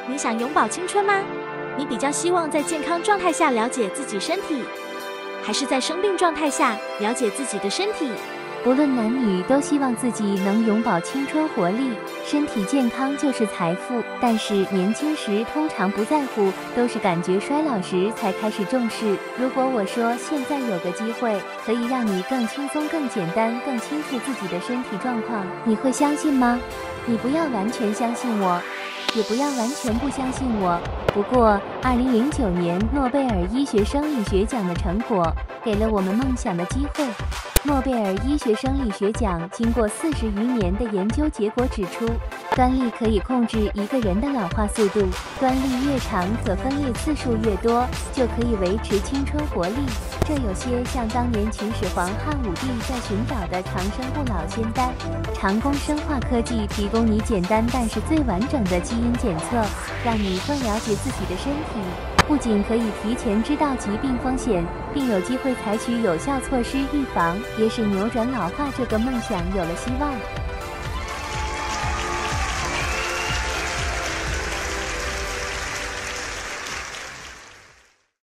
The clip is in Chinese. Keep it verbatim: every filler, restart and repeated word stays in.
你想永葆青春吗？你比较希望在健康状态下了解自己身体，还是在生病状态下了解自己的身体？ 不论男女，都希望自己能永葆青春活力，身体健康就是财富。但是年轻时通常不在乎，都是感觉衰老时才开始重视。如果我说现在有个机会，可以让你更轻松、更简单、更清楚自己的身体状况，你会相信吗？你不要完全相信我，也不要完全不相信我。不过，二零零九年诺贝尔医学生理学奖的成果，给了我们梦想的机会。诺贝尔医学生理学奖经过四十余年的研究结果指出，端粒可以控制一个人的老化速度，端粒越长，可分裂次数越多，就可以维持青春活力。这有些像当年秦始皇汉武帝在寻找的长生不老仙丹。长工生化科技提供你简单但是最完整的基因检测，让你更了解自己的身体。不仅可以提前知道疾病风险，并有机会采取有效措施预防，也使扭转老化这个梦想有了希望。